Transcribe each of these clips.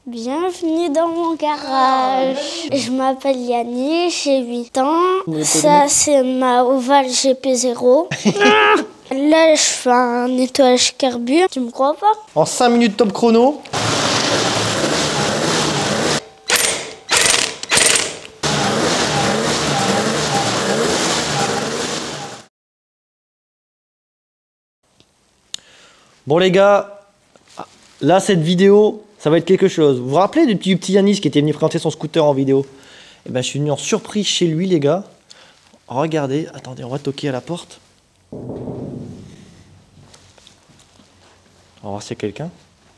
Bienvenue dans mon garage. Je m'appelle Yannis, j'ai 8 ans. Ça, c'est ma Oval GP0. Là, je fais un nettoyage carbu. Tu me crois pas? En 5 minutes top chrono. Bon les gars, là cette vidéo, ça va être quelque chose. Vous vous rappelez du petit Yannis qui était venu présenter son scooter en vidéo? Eh ben je suis venu en surprise chez lui les gars. Regardez, attendez, on va toquer à la porte. On va voir s'il y a quelqu'un.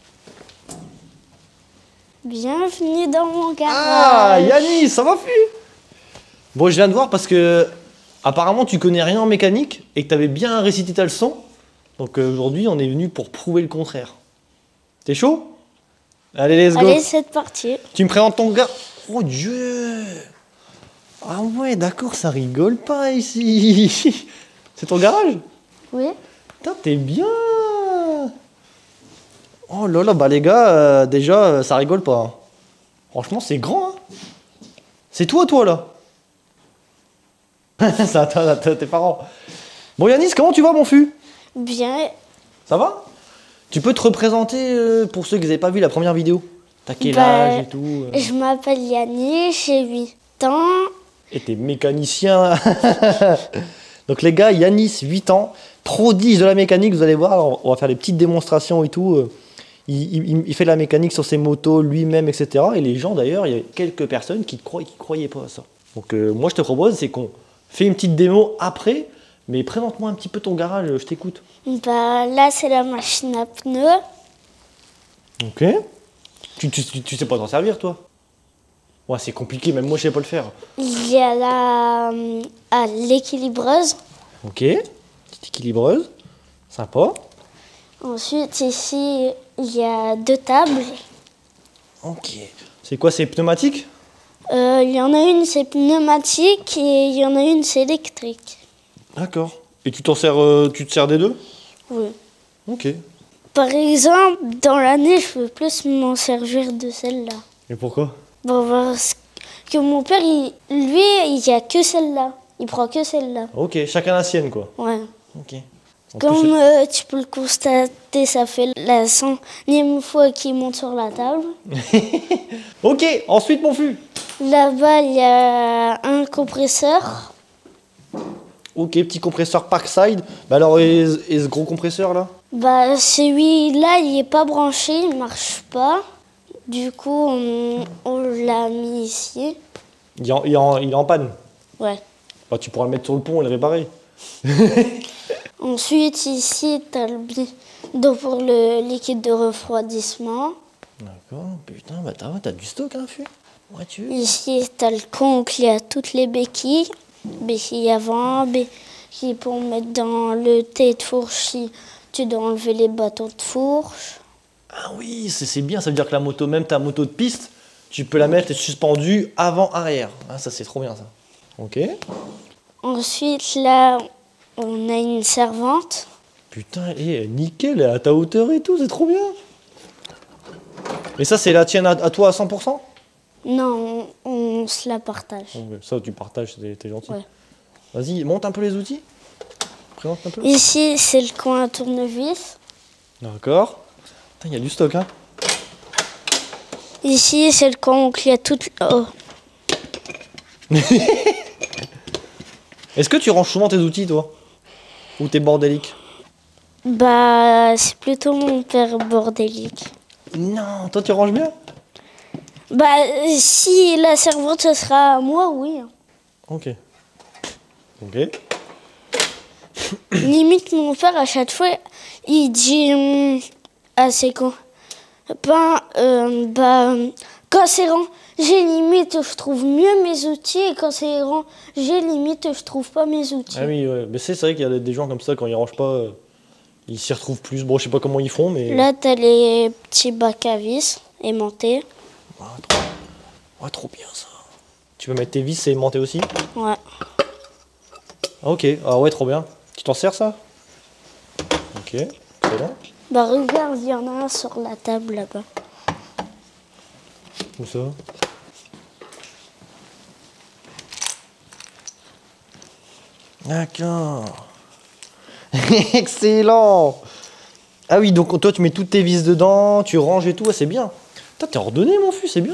Bienvenue dans mon garage. Ah Yannis, ça va fui? Bon je viens de voir parce que apparemment tu connais rien en mécanique et que tu avais bien récité ta leçon. Donc aujourd'hui on est venu pour prouver le contraire. T'es chaud? Allez, let's go. Allez, c'est parti. Tu me présentes ton gars. Oh Dieu. Ah ouais, d'accord, ça rigole pas ici. C'est ton garage? Oui. Putain, t'es bien. Oh là là, bah les gars, déjà, ça rigole pas. Hein. Franchement, c'est grand. Hein. C'est toi là. Ça attend tes parents. Bon Yannis, comment tu vas mon fût? Bien. Ça va? Tu peux te représenter pour ceux qui n'avaient pas vu la première vidéo? T'as quel âge et tout? Je m'appelle Yannis, j'ai 8 ans. Et t'es mécanicien. Donc les gars, Yannis, 8 ans, prodige de la mécanique, vous allez voir, on va faire des petites démonstrations et tout. Il fait de la mécanique sur ses motos lui-même, etc. Et les gens d'ailleurs, il y a quelques personnes qui croyaient pas à ça. Donc moi je te propose, c'est qu'on fait une petite démo après, mais présente-moi un petit peu ton garage, je t'écoute. Bah, là, c'est la machine à pneus. Ok. Tu sais pas t'en servir toi? Ouais, c'est compliqué, même moi je sais pas le faire. Il y a l'équilibreuse. Ok, petite équilibreuse, sympa. Ensuite, ici, il y a 2 tables. Ok. C'est quoi, c'est pneumatique? Il y en a une, c'est pneumatique et il y en a une, c'est électrique. D'accord. Et tu te sers des deux? Oui. Ok. Par exemple, dans l'année, je veux plus m'en servir de celle-là. Et pourquoi? Bon, parce que mon père, lui, il n'y a que celle-là. Il prend que celle-là. Ok, chacun la sienne quoi. Ouais. Ok. Comme tu peux le constater, ça fait la 100e fois qu'il monte sur la table. Ok, ensuite mon fût. Là-bas, il y a un compresseur. Ok, petit compresseur Parkside. Bah alors, et ce gros compresseur là? Bah, celui-là, il n'est pas branché, il marche pas. Du coup, on l'a mis ici. Il est en panne. Ouais. Bah, tu pourras le mettre sur le pont et le réparer. Ensuite, ici, tu as le bidon pour le liquide de refroidissement. D'accord, putain, bah t'as du stock, hein, fût. Voiture. Ici, tu as le conque, il y a toutes les béquilles. Béquilles avant, béquilles pour mettre dans le thé de fourche si tu dois enlever les bâtons de fourche. Ah oui, c'est bien, ça veut dire que la moto, même ta moto de piste, tu peux la mettre suspendue avant-arrière. Ah, ça c'est trop bien ça. Ok. Ensuite, là, on a une servante. Putain, nickel, elle est à ta hauteur et tout, c'est trop bien. Et ça, c'est la tienne à toi à 100%? Non, on se la partage. Okay, ça, tu partages, t'es gentil. Ouais. Vas-y, monte un peu les outils. Présente un peu. Ici, c'est le coin à tournevis. D'accord. Il y a du stock, hein. Ici, c'est le coin où il y a tout... Oh. Est-ce que tu ranges souvent tes outils, toi? Ou t'es bordélique? Bah, c'est plutôt mon père bordélique. Non, toi tu ranges bien? Bah, si la servante, ce sera à moi, oui. Ok. Ok. Limite, mon père, à chaque fois, il dit à ses copains, quand c'est rangé, limite, je trouve mieux mes outils, et quand c'est rangé, limite, je trouve pas mes outils. Ah oui, ouais. Mais c'est vrai qu'il y a des gens comme ça, quand ils rangent pas, ils s'y retrouvent plus. Bon, je sais pas comment ils font, mais... Là, t'as les petits bacs à vis aimantés. Trop bien ça. Tu veux mettre tes vis et aimanter aussi? Ouais. Ah, ok, ah ouais, trop bien. Tu t'en sers ça? Ok, c'est bon. Bah, regarde, il y en a un sur la table là-bas. Où ça? D'accord. Excellent. Ah oui, donc toi tu mets toutes tes vis dedans, tu ranges et tout, ouais, c'est bien. T'es ordonné mon fils, c'est bien.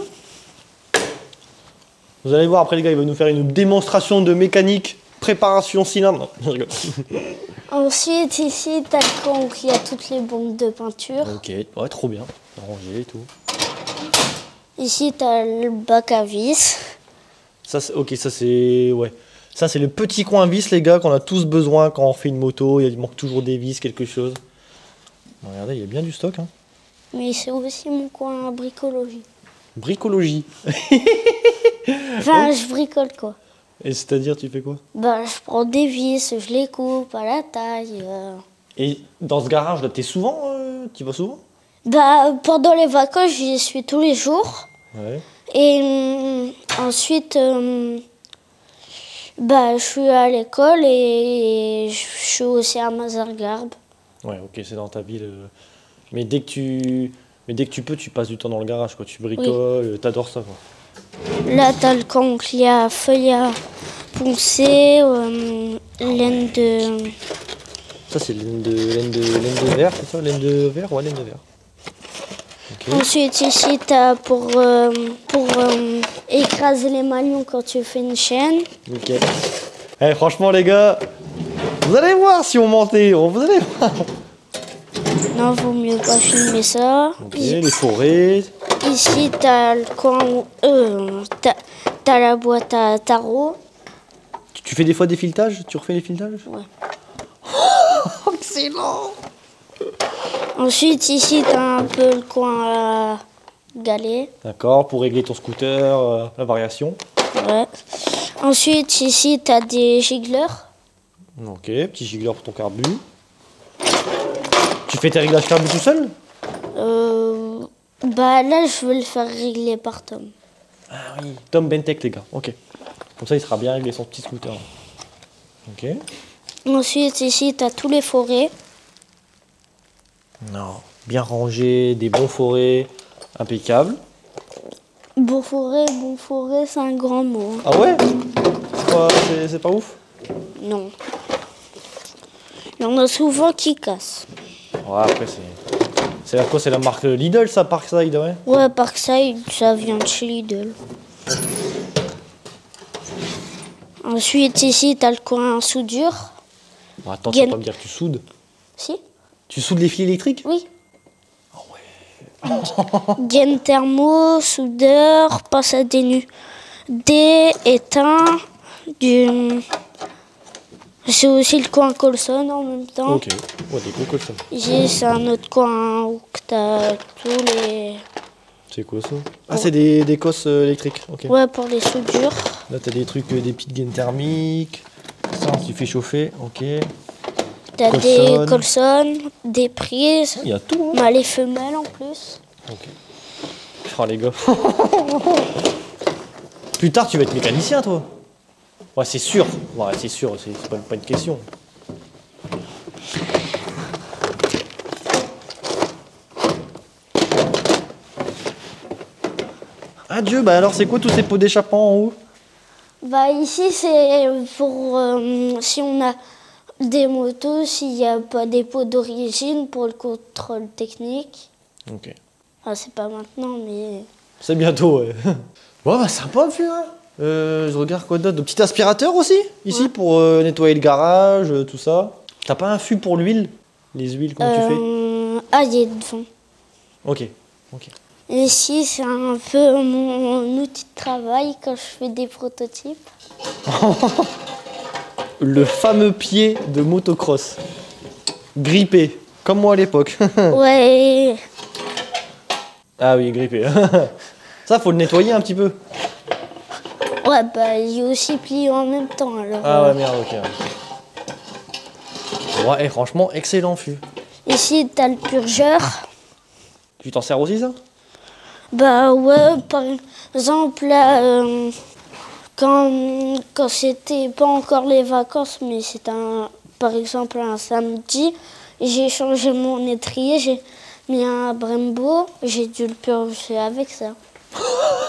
Vous allez voir après les gars, il va nous faire une démonstration de mécanique, préparation cylindre. Non, je rigole. Ensuite, ici, t'as le coin où il y a toutes les bombes de peinture. Ok, ouais, trop bien. Rangé et tout. Ici, t'as le bac à vis. Ça, ok, ça c'est... Ouais. Ça c'est le petit coin vis les gars qu'on a tous besoin quand on fait une moto. Il manque toujours des vis, quelque chose. Bon, regardez, il y a bien du stock. Hein. Mais c'est aussi mon coin bricologie. Bricologie. Enfin, je bricole quoi. Et c'est-à-dire, tu fais quoi? Bah, je prends des vis, je les coupe à la taille. Et dans ce garage là, t'es souvent... tu vas souvent? Bah, pendant les vacances, j'y suis tous les jours. Ouais. Et ensuite, bah, je suis à l'école et je suis aussi à Mazargarbe. Ouais, ok, c'est dans ta ville. Mais dès que tu peux, tu passes du temps dans le garage, quoi. Tu bricoles, t'adores ça, quoi. Là, t'as le camp où il y a feuilles à poncer, laine de... Ça, c'est laine de verre, c'est ça? Laine de verre? Ouais, laine de verre. Okay. Ensuite, ici, t'as pour écraser les maillons quand tu fais une chaîne. Ok. Eh, franchement, les gars, vous allez voir si on mentait. Vous allez voir. Non, vaut mieux pas filmer ça. Ok, les forêts. Ici, t'as le coin où... t'as la boîte à tarot. Tu fais des fois des filetages? Tu refais les filetages? Ouais. Oh, excellent! Ensuite, ici, t'as un peu le coin à galet. D'accord, pour régler ton scooter, la variation. Ouais. Ensuite, ici, t'as des giggleurs. Ok, petit gigleur pour ton carbu. Tu fais tes réglages carbu tout seul? Bah là, je veux le faire régler par Tom. Ah oui, Tom Bentech, les gars. Ok. Comme ça, il sera bien réglé son petit scooter. Ok. Ensuite, ici, t'as tous les forêts. Non. Bien rangé, des bons forêts, impeccable. Bon forêt, c'est un grand mot. Ah ouais? C'est pas ouf? Non. Il y en a souvent qui cassent. Ouais, après, c'est quoi? C'est la marque Lidl, ça, Parkside, ouais? Ouais, Parkside, ça vient de chez Lidl. Ensuite, ici, t'as le coin soudure. Bon, attends, tu vas pas me dire que tu soudes? Si? Tu soudes les fils électriques? Oui. Ah ouais. Gaine thermo, soudeur, passe à éteint, c'est aussi le coin Colson en même temps. Ok, ouais, des gros Colson. Ici, c'est un autre coin où t'as tous les... C'est quoi ça? Ah, c'est des cosses électriques, ok. Ouais, pour les soudures. Là, t'as des trucs, des petites gaines thermiques. Ça, tu fais chauffer, ok. T'as des Colson, des prises, Il y a tout, hein. bah, les femelles en plus. Ok. Oh, les gars. Plus tard, tu vas être mécanicien, toi? Ouais, c'est sûr. Ouais, c'est sûr, c'est pas une question. Adieu, bah alors c'est quoi tous ces pots d'échappement en haut? Bah ici c'est pour si on a des motos, s'il n'y a pas des pots d'origine pour le contrôle technique. Ok. Ah, c'est pas maintenant mais... C'est bientôt, ouais. Ouais, bah sympa le fût, hein. Je regarde quoi d'autre. De petit aspirateur aussi, ici, ouais. Pour nettoyer le garage, tout ça. T'as pas un fût pour l'huile? Les huiles, comment tu fais? Ah, il y a devant. Ok, ok. Ici, c'est un peu mon outil de travail quand je fais des prototypes. Le fameux pied de motocross. Grippé, comme moi à l'époque. Ouais. Ah oui, grippé. Ça, faut le nettoyer un petit peu. Ouais, bah, il est aussi plié en même temps, alors... Ah ouais, merde, ok. Ouais, et franchement, excellent fût. Ici, t'as le purgeur. Tu t'en sers aussi, ça? Bah ouais, par exemple, là, quand c'était pas encore les vacances, mais c'était par exemple un samedi, j'ai changé mon étrier, j'ai mis un Brembo, j'ai dû le purger avec ça.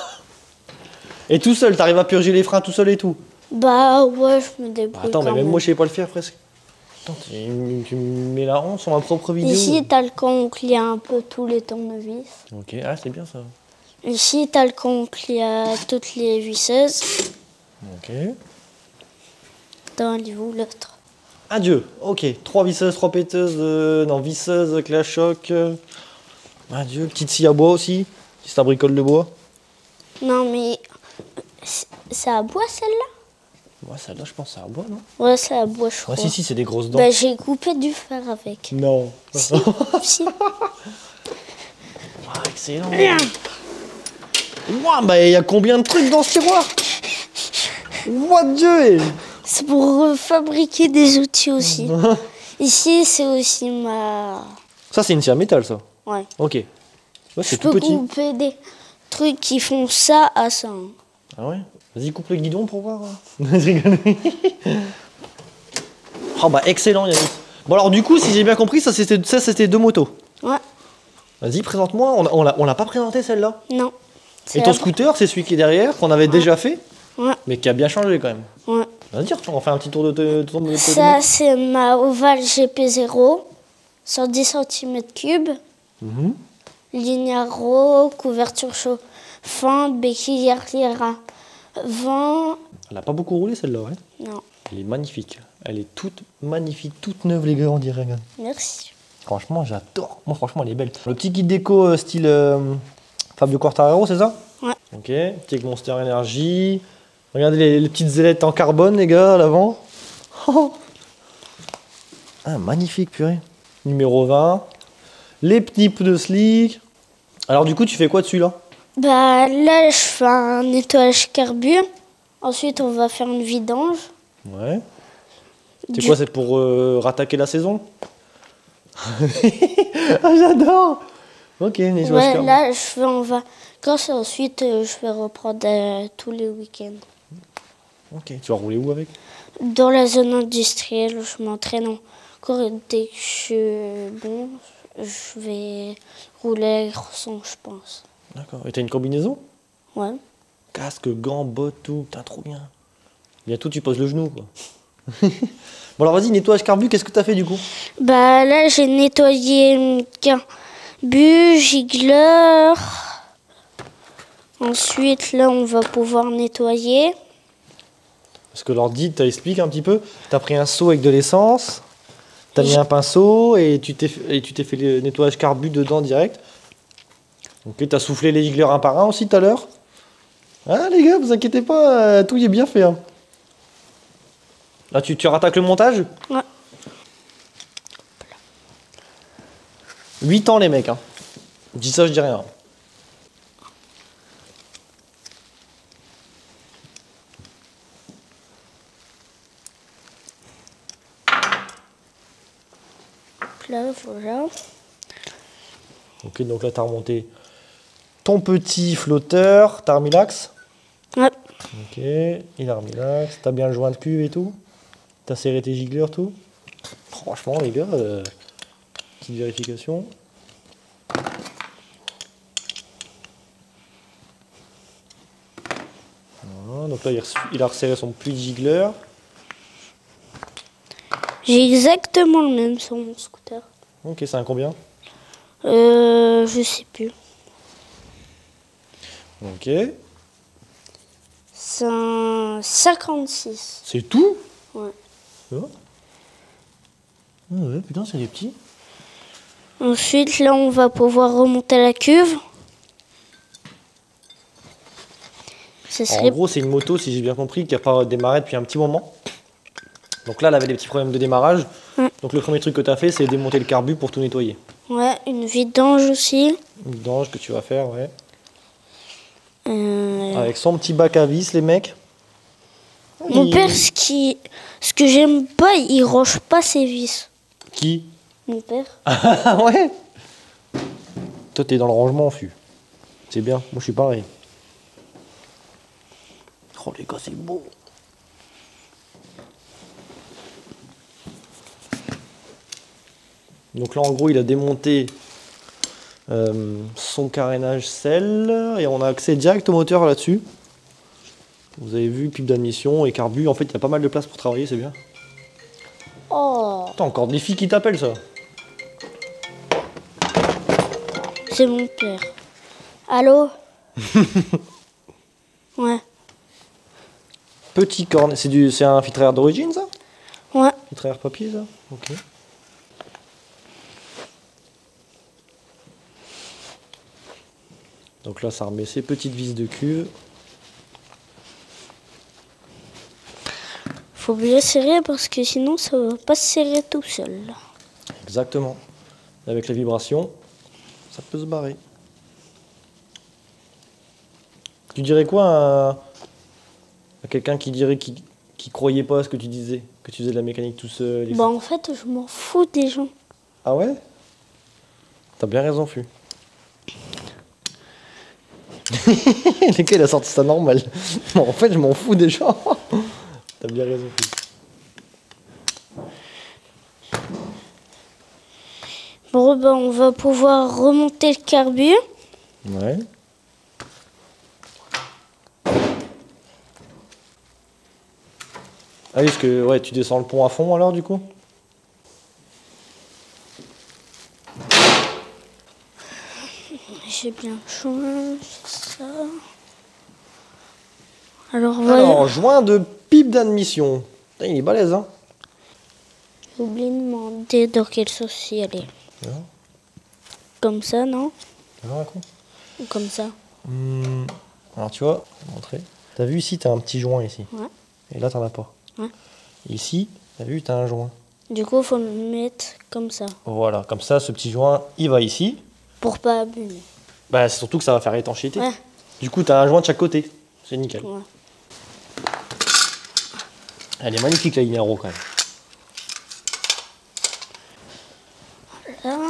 Et tout seul, t'arrives à purger les freins tout seul et tout. Bah ouais, je me débrouille. Attends, mais quand même moi, je sais pas le faire presque. Attends, tu me mets la honte sur ma propre vidéo. Ici, t'as le camp où il y a un peu tous les tournevis. Ok, ah, c'est bien ça. Ici, t'as le camp où il y a toutes les visseuses. Ok. Dans le niveau l'autre. Adieu. Ok, 3 visseuses, 3 péteuses, non, visseuses, clash choc. Adieu, petite scie à bois aussi, si ça bricole de bois. Non, mais c'est à bois celle-là? Ouais, celle-là, je pense, c'est à bois, non? Ouais, c'est à bois, je crois. Ouais, si, c'est des grosses dents. Bah, j'ai coupé du fer avec. Non. Si, si. Ah, excellent. Ouah, bah, il y a combien de trucs dans ce tiroir? What Dieu. C'est pour fabriquer des outils aussi. Ici, c'est aussi ma... Ça, c'est une scie à métal, ça. Ouais. Ok. Ouais, Je c'est tout peux petit. couper des trucs qui font ça à ça. Hein. Ah ouais? Vas-y, coupe le guidon pour voir. Je rigole. Oh bah excellent Yannis. Bon alors du coup, si j'ai bien compris, ça c'était 2 motos. Ouais. Vas-y, présente-moi. On l'a pas présenté celle-là. Non. Et ton scooter, c'est celui qui est derrière, qu'on avait déjà fait, Ouais. mais qui a bien changé quand même. Ouais. Vas-y, on fait un petit tour de ton moto. Ça, c'est ma Oval GP0. 110 cm3. Lignaro, couverture chauffante, béquille arrière avant. Elle a pas beaucoup roulé celle-là, ouais. Non. Elle est magnifique. Elle est toute magnifique, toute neuve les gars, on dirait. Regarde. Merci. Franchement, j'adore. Moi, franchement, elle est belle. Le petit guide déco style Fabio Quartararo, c'est ça? Ouais. Ok. Petit Monster Energy. Regardez les petites ailettes en carbone, les gars, à l'avant. Ah, magnifique, purée. Numéro 20. Les petits pneus slick. Alors, du coup, tu fais quoi dessus, là? Bah là, je fais un nettoyage carbu. Ensuite, on va faire une vidange. Ouais. C'est quoi, c'est pour rattaquer la saison? Ah, j'adore. Ok, nettoyage Ouais, carbu. là, je fais en vacances. Ensuite, je vais reprendre tous les week-ends. Ok, tu vas rouler où avec? Dans la zone industrielle, je m'entraîne encore. Et dès que je suis bon, je vais rouler à Grosson, je pense. D'accord. Et t'as une combinaison? Ouais. Casque, gants, bottes, tout. Putain, trop bien. Bientôt, tu poses le genou, quoi. Bon, alors vas-y, nettoyage carbu, qu'est-ce que t'as fait du coup? Bah là, j'ai nettoyé carbu, gigler. Ensuite, là, on va pouvoir nettoyer. Parce que l'ordi t'explique un petit peu. T'as pris un seau avec de l'essence, t'as mis un pinceau et tu t'es fait le nettoyage carbu dedans direct. Ok, t'as soufflé les giglers un par un aussi tout à l'heure. Ah les gars, vous inquiétez pas, tout y est bien fait. Hein. Là, tu rattaques le montage? Ouais. 8 ans les mecs. Hein. Je dis ça, je dis rien. Là, voilà. Ok, donc là, t'as remonté ton petit flotteur. T'as remis l'axe? Ouais. Ok, il a remis l'axe. T'as bien le joint de cuve et tout? T'as serré tes giglers, tout? Franchement, les gars, petite vérification. Voilà, donc là, il a resserré son puits de gigler. J'ai exactement le même sur mon scooter. Ok, c'est un combien? Je sais plus. Ok. C'est un 56. C'est tout? Ouais. Ah ouais, putain, c'est des petits. Ensuite, là, on va pouvoir remonter la cuve. Ça Alors, serait... en gros, c'est une moto, si j'ai bien compris, qui n'a pas démarré depuis un petit moment. Donc là, elle avait des petits problèmes de démarrage. Ouais. Donc le premier truc que tu as fait, c'est démonter le carbu pour tout nettoyer. Ouais, une vidange aussi. Une vidange que tu vas faire, ouais. Euh, Avec son petit bac à vis, les mecs. Mon père, ce que j'aime pas, il range pas ses vis. Qui? Mon père. Ah ouais. Toi, t'es dans le rangement, fût. C'est bien, moi je suis pareil. Oh les gars, c'est beau. Donc là, en gros, il a démonté son carénage sel et on a accès direct au moteur là-dessus. Vous avez vu, pipe d'admission et carbu. En fait, il y a pas mal de place pour travailler, c'est bien. Oh, T'as encore des filles qui t'appellent, ça. c'est mon père. Allô? Ouais. Petit cornet. C'est un filtre à air d'origine, ça? Ouais. Filtre à air papier, ça? Ok. Donc là, ça remet ses petites vis de cuve. Faut bien serrer parce que sinon ça va pas se serrer tout seul. Exactement. Et avec les vibrations, ça peut se barrer. Tu dirais quoi à quelqu'un qui dirait qui croyait pas à ce que tu disais, que tu faisais de la mécanique tout seul? Bah en fait, je m'en fous des gens. Ah ouais? T'as bien raison, Fu. Lesquels a sorti ça normal. Bon, en fait, je m'en fous des gens. T'as bien raison, Fu. Bon, bah on va pouvoir remonter le carbu. Ouais. Ah oui, parce que ouais, tu descends le pont à fond alors, du coup? J'ai bien changé ça. Alors, Alors, joint de pipe d'admission. Putain, il est balèze, hein? j'ai oublié de demander dans quelle sauce y aller. Ouais. Comme ça, non? Alors, con. Ou comme ça? Alors, tu vois, je vais montrer. T'as vu ici, t'as un petit joint ici. Ouais. Et là, t'en as pas. Ouais. Ici, t'as vu, t'as un joint. Du coup, faut le mettre comme ça. Voilà, comme ça, ce petit joint, il va ici. Pour pas abîmer. Bah, c'est surtout que ça va faire étanchéité. Ouais. Du coup, t'as un joint de chaque côté. C'est nickel. Ouais. Elle est magnifique, la ligne quand même. Là.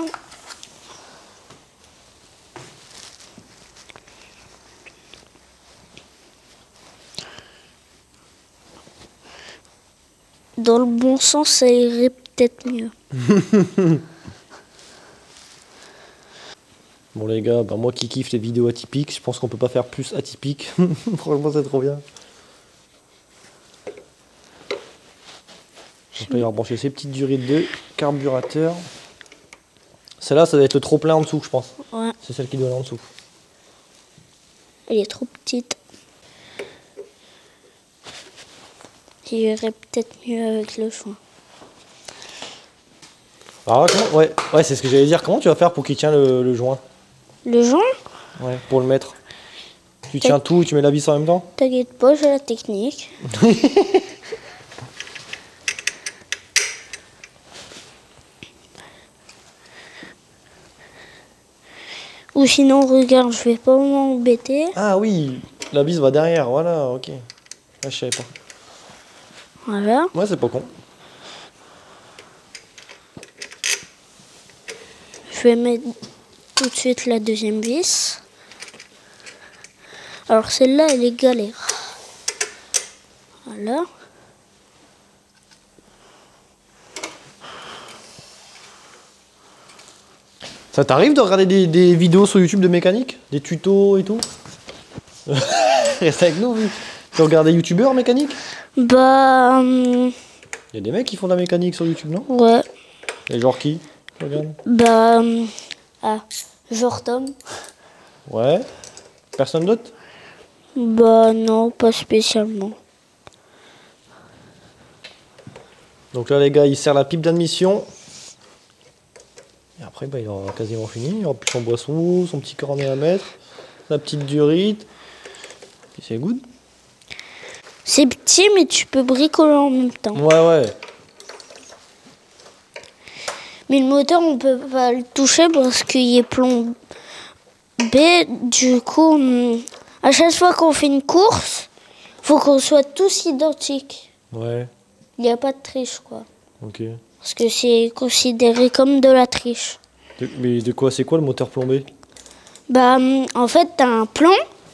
Dans le bon sens, ça irait peut-être mieux. Bon les gars, bah moi qui kiffe les vidéos atypiques, je pense qu'on peut pas faire plus atypique. Franchement, c'est trop bien. Donc là, il va brancher ces petites durées de carburateur. Celle-là, ça doit être le trop plein en dessous, je pense. Ouais. C'est celle qui doit aller en dessous. Elle est trop petite. Il irait peut-être mieux avec le joint. Alors, ouais, c'est ce que j'allais dire. Comment tu vas faire pour qu'il tienne le joint? Le joint? Ouais, pour le mettre. Tu tiens tout, tu mets la vis en même temps? T'inquiète pas, j'ai la technique. Ou sinon, regarde, je vais pas m'embêter. Ah oui, la vis va derrière, voilà, ok. Ah, je savais pas. Voilà. Ouais, c'est pas con. Je vais mettre tout de suite la deuxième vis. Alors celle-là, elle est galère. Voilà. Ça t'arrive de regarder des vidéos sur YouTube de mécanique? Des tutos et tout? Reste avec nous, vu. Tu regardes des youtubeurs mécaniques? Bah... Il y a des mecs qui font de la mécanique sur YouTube, non? ouais. Et genre qui? Tu regardes? Bah... ah, genre Tom. Ouais. Personne d'autre? Bah non, pas spécialement. Donc là, les gars, il sert la pipe d'admission. Et après, bah, il aura quasiment fini. Il aura plus son boisson, son petit cornet à mettre, la petite durite. Puis c'est good. C'est petit, mais tu peux bricoler en même temps. Ouais. Mais le moteur, on peut pas le toucher parce qu'il est plombé. Du coup, à chaque fois qu'on fait une course, faut qu'on soit tous identiques. Ouais, Il n'y a pas de triche, quoi. ok. Parce que c'est considéré comme de la triche. Mais de quoi? C'est quoi le moteur plombé? Bah, en fait, t'as un plan.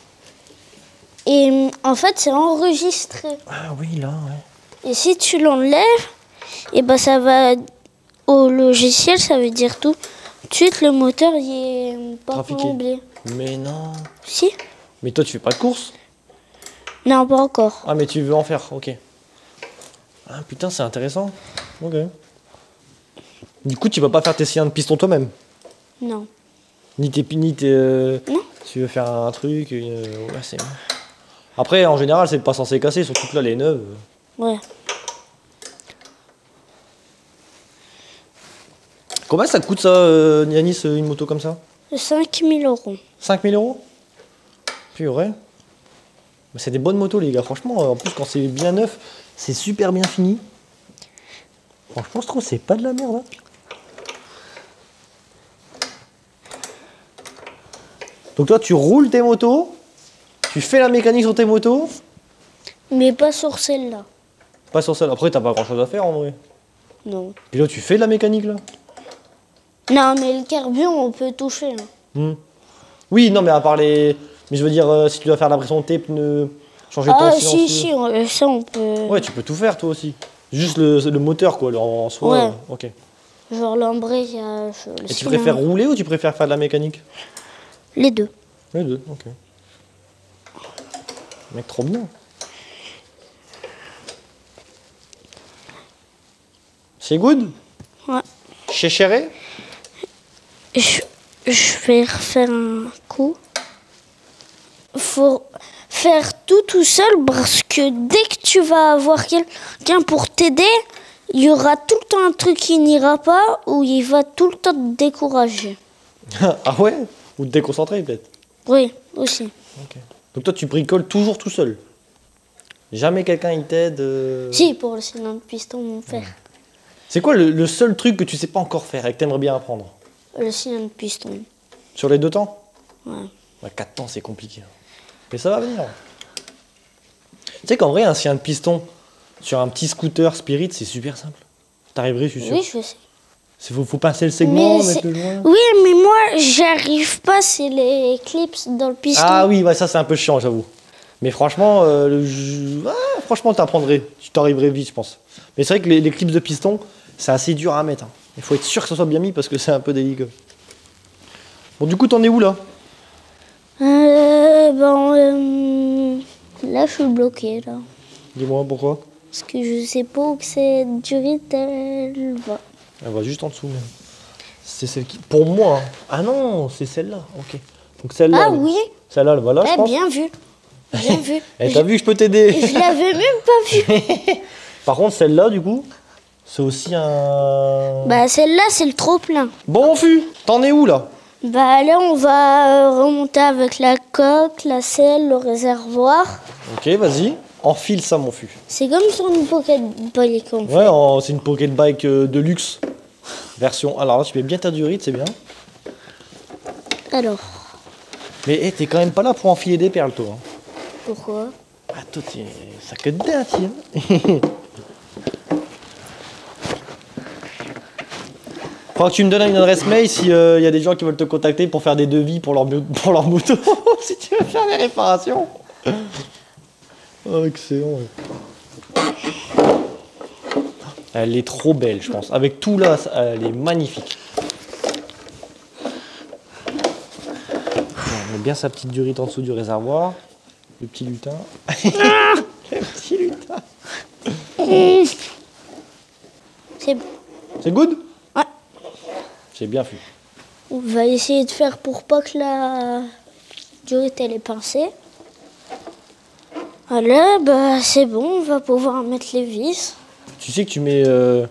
Et en fait, c'est enregistré. Ah oui, là, ouais. Et si tu l'enlèves, et bah ça va au logiciel, ça veut dire tout. Tout de suite, le moteur, il est pas Trafiqué. plombé. Mais non. Si. Mais toi, tu fais pas de course? Non, pas encore. Ah, mais tu veux en faire, ok. Ah putain, c'est intéressant. Ok. Du coup, tu vas pas faire tes cylindres de piston toi-même? Non. Ni tes... Non. Tu veux faire un truc... ouais, c'est... Après, en général, c'est pas censé casser, surtout que là, les neuves... Ouais. Combien ça coûte ça, Yanis, une moto comme ça? 5 000 €. 5 000 €? Purée. Mais c'est des bonnes motos, les gars. Franchement, en plus, quand c'est bien neuf, c'est super bien fini. Franchement, je trouve que c'est pas de la merde. Hein. Donc toi, tu roules tes motos, tu fais la mécanique sur tes motos. Mais pas sur celle-là. Pas sur celle. Après, t'as pas grand-chose à faire, en vrai. Non. Puis là, tu fais de la mécanique, là? Non, mais le carburant, on peut toucher. Hein. Oui, non, mais à part les... Mais je veux dire, si tu dois faire la pression de tes pneus, changer ton silencieux... Si, ça on peut... Ouais, tu peux tout faire, toi aussi. Juste le moteur, quoi, en soi. Ouais. Ok. Genre l'embrayage, le Et tu préfères rouler ou tu préfères faire de la mécanique? Les deux. Les deux, ok. Mec, trop bien. C'est good? Ouais. Chez Chéré? Je vais refaire un coup. Faut faire tout seul parce que dès que tu vas avoir quelqu'un pour t'aider, il y aura tout le temps un truc qui n'ira pas ou il va tout le temps te décourager. Ah ouais? Ou te déconcentrer, peut-être? Oui, aussi. Ok. Donc toi, tu bricoles toujours tout seul? Jamais quelqu'un il t'aide Si, pour le cylindre piston, mon frère. C'est quoi le seul truc que tu sais pas encore faire et que t'aimerais bien apprendre? Le cylindre piston. Sur les 2 temps? Ouais. Ouais, 4 temps, c'est compliqué. Mais ça va venir. Tu sais qu'en vrai, un cylindre de piston sur un petit scooter Spirit, c'est super simple. T'arriverais, je suis sûr. Oui, je sais. Faut pincer le segment, Mais mettre le joint. oui, mais moi, j'arrive pas, c'est les clips dans le piston. Ah oui, ouais, ça c'est un peu chiant, j'avoue. Mais franchement, franchement, t'apprendrais. Tu t'arriverais vite, je pense. Mais c'est vrai que les clips de piston, c'est assez dur à mettre. Hein. Il faut être sûr que ça soit bien mis parce que c'est un peu délicat. Bon, du coup, t'en es où là? Là, je suis bloqué, là. Dis-moi pourquoi. Parce que je sais pas où que cette durite, elle va. Elle va juste en dessous. Même. C'est celle qui. Pour moi. Hein. Ah non, c'est celle-là. Ok. Donc celle-là. Ah oui. Celle-là, elle va là, je pense. Bien vu. Bien vu. Eh, t'as vu que je peux t'aider? Je l'avais même pas vu. Par contre, celle-là, du coup, c'est aussi un. Bah, celle-là, c'est le trop-plein. Bon, fût, t'en es où là? Bah, là, on va remonter avec la coque, la selle, le réservoir. Ok, vas-y. Enfile ça, mon fût. C'est comme sur une pocket bike. Ouais, c'est une pocket bike de luxe. Version. Alors là, tu mets bien ta durite, c'est bien. Alors. Mais t'es quand même pas là pour enfiler des perles, toi. Hein. Pourquoi? Ah, toi, ça que de date, tiens. Faut que tu me donnes une adresse mail si y a des gens qui veulent te contacter pour faire des devis pour leur moto. Si tu veux faire des réparations. Oh, excellent. Ouais. Elle est trop belle, je pense. Avec tout là, elle est magnifique. On met bien sa petite durite en dessous du réservoir. Le petit lutin. Le petit lutin. C'est bon. C'est good? Ouais. C'est bien fait. On va essayer de faire pour pas que la durite elle est pincée. Voilà, bah c'est bon, on va pouvoir mettre les vis. Tu sais que tu mets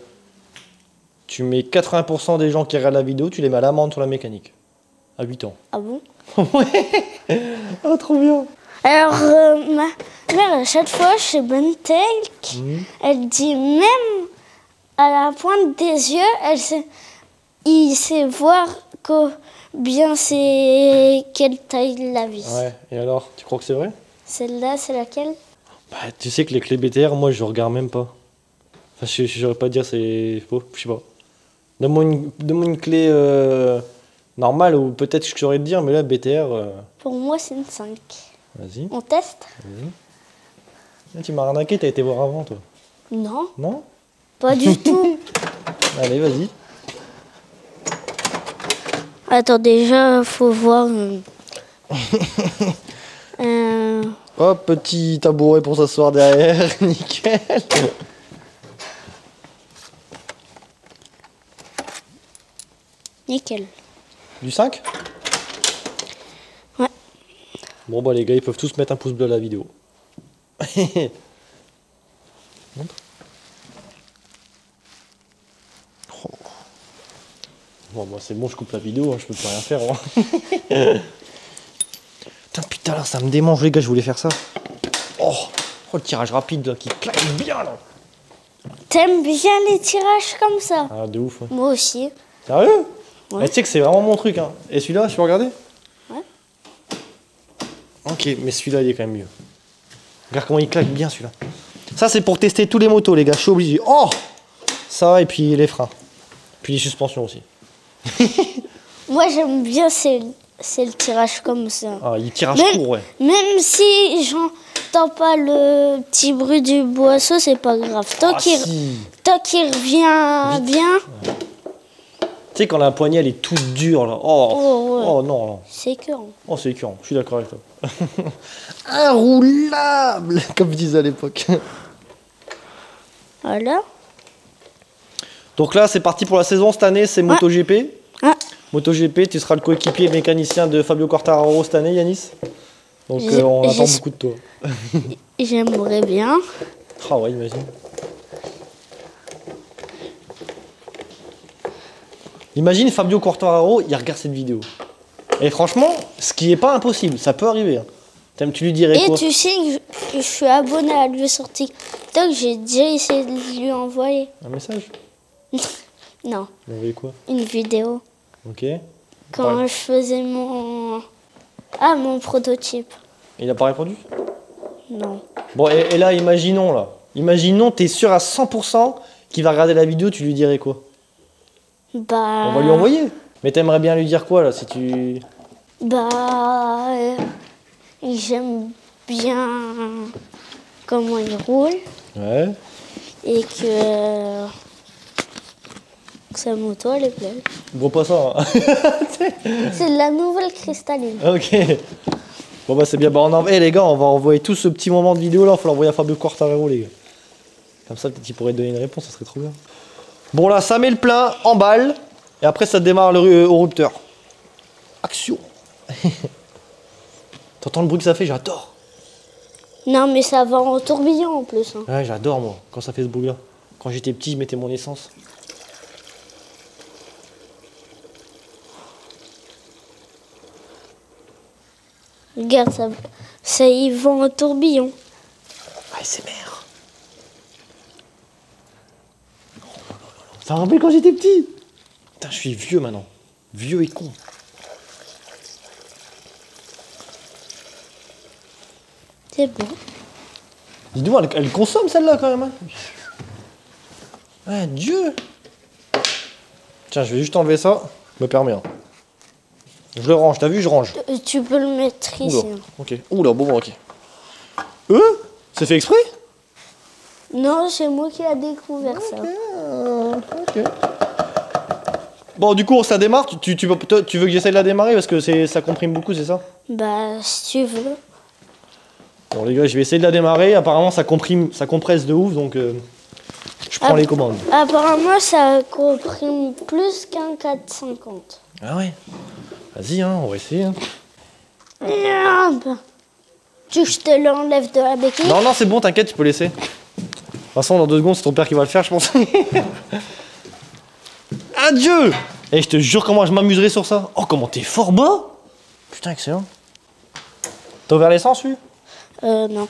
80% des gens qui regardent la vidéo, tu les mets à l'amende sur la mécanique. À 8 ans. Ah bon? Ouais. Oh, trop bien. Alors, ma mère, à chaque fois chez Bentelk, elle dit même à la pointe des yeux, il sait voir combien c'est quelle taille la vis. Ouais, et alors, tu crois que c'est vrai? Celle-là, c'est laquelle? Bah, tu sais que les clés BTR, moi, je regarde même pas. Enfin, je saurais pas dire c'est faux, je sais pas. Donne-moi une clé normale, ou peut-être que je saurais te dire, mais là, BTR... Pour moi, c'est une 5. Vas-y. On teste? Vas-y. Tu m'as arnaqué, t'as été voir avant, toi. Non, Non? pas du tout. Allez, vas-y. Attends, déjà, faut voir... Hop, petit tabouret pour s'asseoir derrière, nickel. Nickel. Du 5? Ouais. Bon bah les gars, ils peuvent tous mettre un pouce bleu à la vidéo. Montre. Oh. Bon moi c'est bon, je coupe la vidéo, hein, je peux plus rien faire. Hein. Putain là, ça me démange les gars, je voulais faire ça. Oh, le tirage rapide là, qui claque bien là. T'aimes bien les tirages comme ça? Ah de ouf. Ouais. Moi aussi. Sérieux? Ouais. Eh, tu sais que c'est vraiment mon truc. Hein. Et celui-là, je peux regarder? Ouais. Ok, mais celui-là, il est quand même mieux. Regarde comment il claque bien celui-là. Ça, c'est pour tester tous les motos, les gars. Je suis obligé. Oh! Ça, et puis les freins. Puis les suspensions aussi. Moi, j'aime bien, c'est le tirage comme ça. Ah, il tirage Même- court, ouais. Même si j'entends pas le petit bruit du boisseau, c'est pas grave. Tant Ah, qu'il si. revient Vite. bien, Tu sais, quand la poignée, elle est toute dure, là. Oh, Oh, ouais. oh non, non. c'est écœurant. Oh, c'est écœurant. Je suis d'accord avec toi. Inroulable, comme je disais à l'époque. Voilà. Donc là, c'est parti pour la saison cette année, c'est MotoGP. Ah, MotoGP, tu seras le coéquipier mécanicien de Fabio Quartararo cette année, Yanis. Donc on attend beaucoup de toi. j'aimerais bien. Ah ouais, imagine. Imagine Fabio Quartararo, il regarde cette vidéo. Et franchement, ce qui est pas impossible, ça peut arriver. Hein. Tu lui dirais Et quoi? tu sais que je suis abonné à lui sur TikTok, j'ai déjà essayé de lui envoyer. Un message? Non, Il envoyé quoi? une vidéo. Ok. Quand Ouais. je faisais mon prototype. Il a pas répondu? Non. Bon, et là, imaginons, là. Imaginons, t'es sûr à 100% qu'il va regarder la vidéo, tu lui dirais quoi? Bah. On va lui envoyer. Mais t'aimerais bien lui dire quoi, là, si tu... Bah. J'aime bien comment il roule Ouais. et que sa moto elle est belle. Bon, pas ça. Hein. C'est de la nouvelle cristalline. Ok. Bon, bah, c'est bien. Bah, les gars, on va envoyer tout ce petit moment de vidéo, là. Il faut l'envoyer à Fabio Quartararo, les gars. Comme ça, peut-être qu'il pourrait donner une réponse, ça serait trop bien. Bon, là, ça met le plein, emballe. Et après, ça démarre au rupteur. Action. T'entends le bruit que ça fait? J'adore. Non, mais ça va en tourbillon en plus. Hein. Ouais, j'adore, moi, quand ça fait ce bruit-là. Quand j'étais petit, je mettais mon essence. Regarde, ça y va en tourbillon. ASMR. Ça me rappelle quand j'étais petit. Putain, je suis vieux maintenant. Vieux et con. C'est bon. Dis-moi, elle consomme celle-là quand même. Hein. Ah, Dieu. Tiens, je vais juste enlever ça. Je me permets. Hein. Je le range, t'as vu, je range. Tu peux le mettre ici. Oula, hein. ok. Oula, bon, ok. C'est fait exprès? Non, c'est moi qui a découvert ça. Ok. Bon, du coup, ça démarre. Tu veux que j'essaye de la démarrer parce que ça comprime beaucoup, c'est ça? Bah, si tu veux. Bon, les gars, je vais essayer de la démarrer. Apparemment, ça compresse de ouf, donc je prends les commandes. Apparemment, ça comprime plus qu'un 450. Ah ouais? Vas-y, hein, on va essayer. Hein. Merde. Tu veux que je te l'enlève de la béquille? Non, non, c'est bon, t'inquiète, tu peux laisser. De toute façon, dans 2 secondes, c'est ton père qui va le faire, je pense. Adieu! Et je te jure, comment je m'amuserai sur ça. Oh, comment t'es fort bas! Putain, excellent. T'as ouvert l'essence, lui? Non.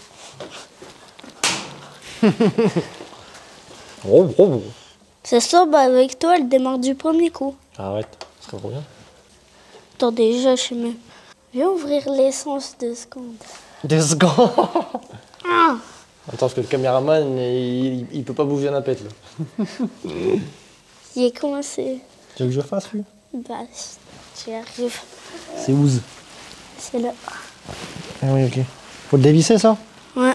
Oh. Ça sort, bah, avec toi, elle démarre du premier coup. Arrête, ça serait trop bien. Attends, déjà, je sais même. Viens ouvrir l'essence 2 secondes. 2 secondes. Ah. Attends, parce que le caméraman, il peut pas bouger la pète, là. Il est commencé. Tu veux que je fasse, lui? Bah, j'y arrive. C'est ouz. C'est là. Ah oui, ok. Faut le dévisser, ça? Ouais.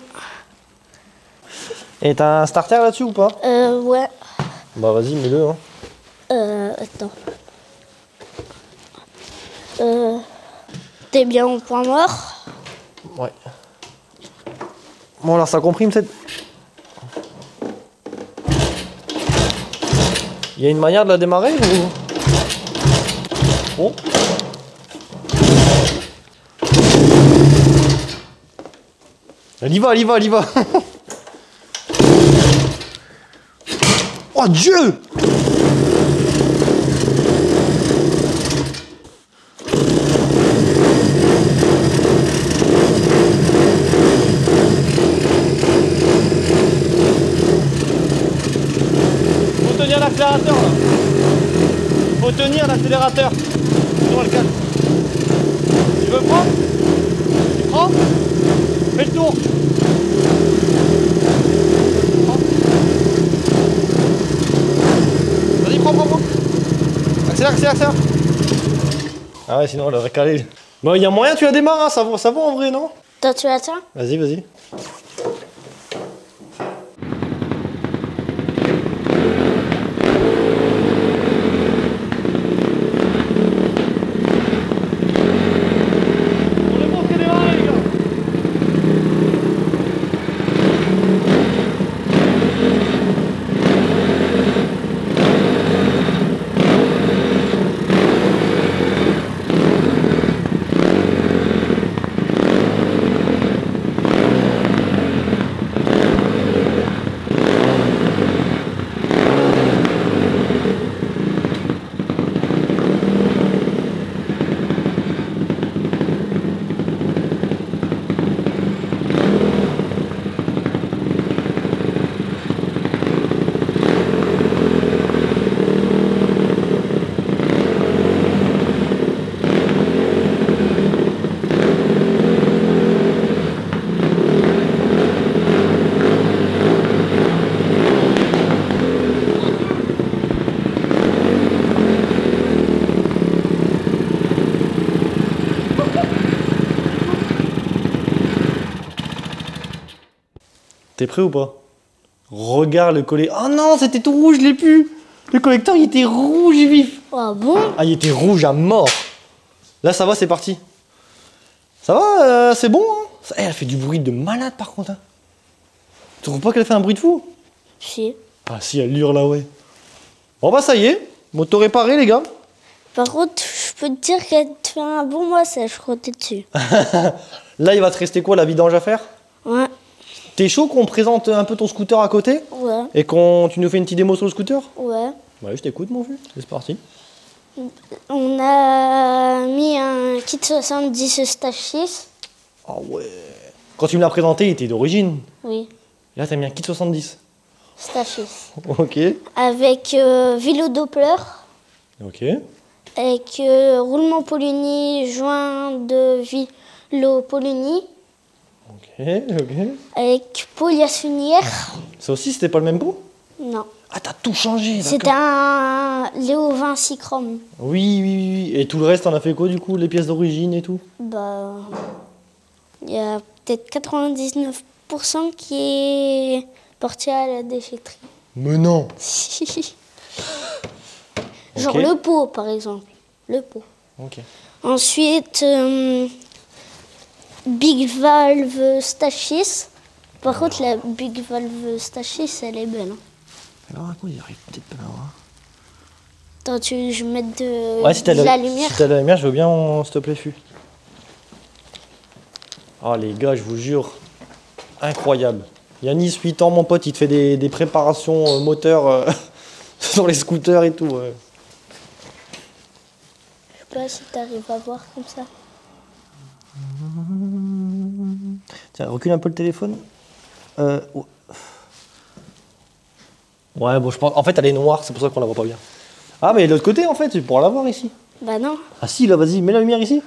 Et t'as un starter là-dessus ou pas? Ouais. Bah vas-y, mets-le. Hein. Attends. T'es bien au point mort? Ouais. Bon, alors ça comprime cette... Il y a une manière de la démarrer ou... Oh. Elle y va, elle y va, elle y va. Oh Dieu! Faut tenir l'accélérateur là. Faut tenir l'accélérateur. Sinon elle calme. Tu veux prendre? Tu prends? Fais le tour. Vas-y, prends. Accélère, accélère, accélère. Ah ouais, sinon elle aurait calé. Bon, il y a moyen, tu la démarres, hein, ça va en vrai, non? Toi, tu attends? Vas-y, vas-y. T'es prêt ou pas? Regarde le collet. Oh non, c'était tout rouge, je l'ai plus. Le collecteur, il était rouge vif. Ah bon? Ah, il était rouge à mort. Là, ça va, c'est parti. Ça va, c'est bon, hein? Elle fait du bruit de malade, par contre. Hein. Tu trouves pas qu'elle fait un bruit de fou? Si. Ah si, elle hurle là, ouais. Bon bah ça y est, moto réparé, les gars. Par contre, je peux te dire qu'elle te fait un bon massage quand t'es dessus. Là, il va te rester quoi, la vidange à faire? Ouais. T'es chaud qu'on présente un peu ton scooter à côté? Ouais. Et tu nous fais une petite démo sur le scooter? Ouais. Ouais, je t'écoute, mon vieux. C'est parti. On a mis un kit 70 stage 6. Ah ouais. Quand tu me l'as présenté, il était d'origine. Oui, Et là, t'as mis un kit 70. stage 6. Ok. Avec vélo Doppler, Ok. avec roulement Poloni, joint de vélo Poloni, Ok, ok. avec poliasphinière. Ça aussi, c'était pas le même pot? Non. Ah, t'as tout changé, C'était d'accord. un Léo 26 chrome. Oui. Et tout le reste, on a fait quoi, du coup? Les pièces d'origine et tout? Bah, il y a peut-être 99% qui est parti à la déchetterie. Mais non. Genre Ok. le pot, par exemple. Le pot. Ok. Ensuite, Big Valve Stachis. Par contre, la Big Valve Stachis, elle est belle. Hein. Alors, raconte, il arrive peut-être pas à l'avoir. Attends, tu veux que je mette Ouais, si t'as de la lumière? Si t'as de la lumière, je veux bien, s'il te plaît, Fu. Oh, les gars, je vous jure. Incroyable. Yanis, 8 ans, mon pote, il te fait des préparations moteurs sur les scooters et tout. Ouais. Je sais pas si t'arrives à voir comme ça. Tiens, recule un peu le téléphone. Ouais, bon, je pense. En fait, elle est noire, c'est pour ça qu'on la voit pas bien. Ah, mais de l'autre côté, en fait, tu pourras la voir ici. Bah non. Ah, si, là, vas-y, mets la lumière ici.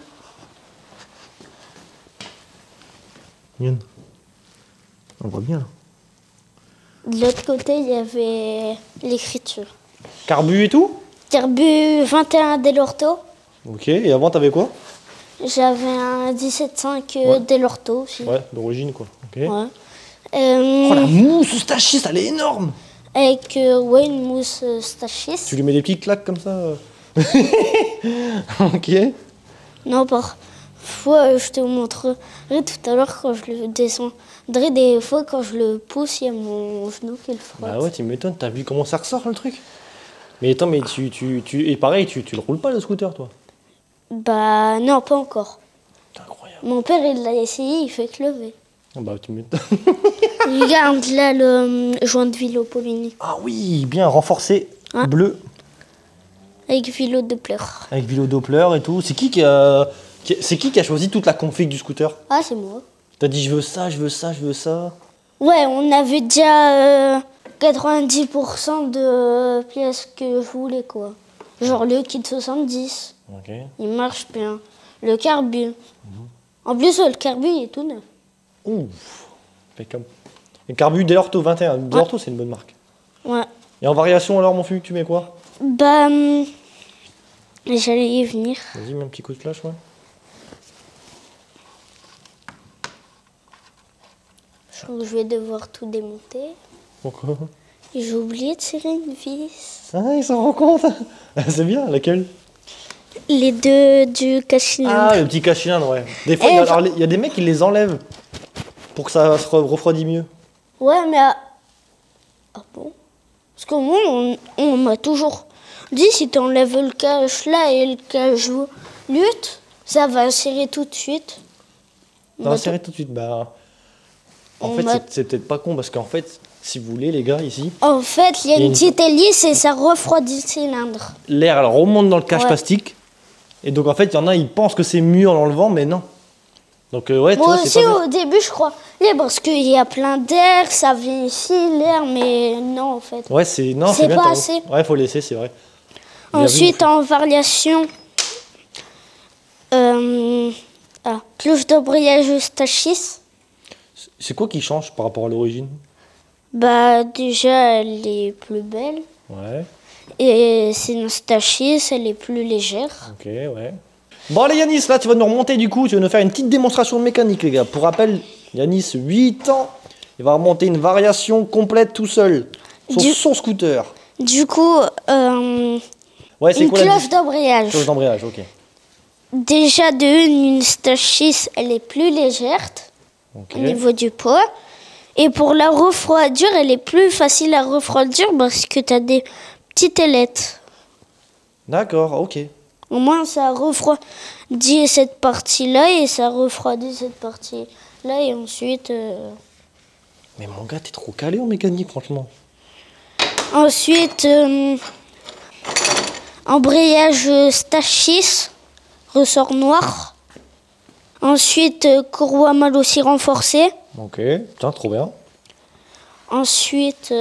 Yann. On voit bien, là. De l'autre côté, il y avait l'écriture. Carbu et tout? Carbu 21 Delorto. Ok, et avant, t'avais quoi? J'avais un 17.5 Ouais. Delorto aussi. Ouais, d'origine, quoi. Ok. Ouais. Oh, la mousse stachis, elle est énorme! Avec ouais, une mousse Stachis. Tu lui mets des petites claques comme ça? Ok. Non, par Je te montrerai tout à l'heure quand je le descendrai. Des fois, quand je le pousse, il y a mon genou qui le frotte. Bah ouais, tu m'étonnes, t'as vu comment ça ressort le truc? Mais attends, mais et pareil, tu le roules pas le scooter, toi? Bah non, pas encore. C'est incroyable. Mon père, il l'a essayé, il fait que lever. Ah bah tu m'étonnes. Regarde là le joint de vélo Poligny. Ah oui, bien renforcé, Ouais. bleu, Avec vélo de pleurs. avec vélo Doppler et tout. C'est qui qui a choisi toute la config du scooter? Ah, c'est moi. T'as dit je veux ça, je veux ça, je veux ça. Ouais, on avait déjà 90% de pièces que je voulais, quoi. Genre le kit 70, Ok. il marche bien. Le carbu. En plus, le carbu, il est tout neuf. Ouf. Impeccable. Et Carbu Delorto 21. Delorto, c'est une bonne marque. Ouais. Et en variation alors, mon fut, tu mets quoi? Bah, j'allais y venir. Vas-y, mets un petit coup de flash, ouais. Je crois que je vais devoir tout démonter. Pourquoi? Et j'ai oublié de serrer une vis. Ah, il s'en rend compte. C'est bien, laquelle? Les deux du cache-cylindre. Ah, le petit cache-cylindre, ouais. Des fois, Eh, il y a des mecs qui les enlèvent pour que ça se refroidisse mieux. Ouais, mais... Ah bon? Parce que moi, on m'a toujours dit, si tu enlèves le cache là et le cache lutte, ça va serrer tout de suite. On Ça va m'a serrer tout de suite. Bah, en On fait, m'a- c'est peut-être pas con parce qu'en fait, si vous voulez, les gars, ici, En fait, il y a Il y a une une- petite hélice et ça refroidit le cylindre. l'air elle remonte dans le cache Ouais. plastique. Et donc, en fait, il y en a, ils pensent que c'est mieux en l'enlevant, mais non. Donc, ouais, tu Moi vois, aussi, c'est pas au début, je crois. Parce qu'il y a plein d'air, ça vient ici, l'air, mais non, en fait. Ouais, c'est non, C'est bien, pas t'as- assez. Ouais, faut laisser, c'est vrai. Bien vu, Ensuite, en variation, cloche d'embrayage Stachys. c'est quoi qui change par rapport à l'origine? Bah, déjà, elle est plus belle. Ouais, Et c'est une Stachys, elle est plus légère. ok, ouais. Bon, allez, Yanis, là, tu vas nous remonter du coup. Tu vas nous faire une petite démonstration de mécanique, les gars. Pour rappel, Yanis, 8 ans, il va remonter une variation complète tout seul. Du- Son scooter. Du coup, Ouais, c'est une quoi la cloche d'embrayage. cloche d'embrayage, ok. Déjà, une Stachys, elle est plus légère Ok. au niveau du poids. Et pour la refroidir, elle est plus facile à refroidir parce que tu as des petites ailettes. D'accord, ok. Au moins, ça refroidit cette partie-là et ça refroidit cette partie-là. Et ensuite, Mais mon gars, t'es trop calé en mécanique, franchement. ensuite embrayage Stachys, ressort noir. Ensuite, courroie mal aussi renforcée. Ok, putain, trop bien. Ensuite,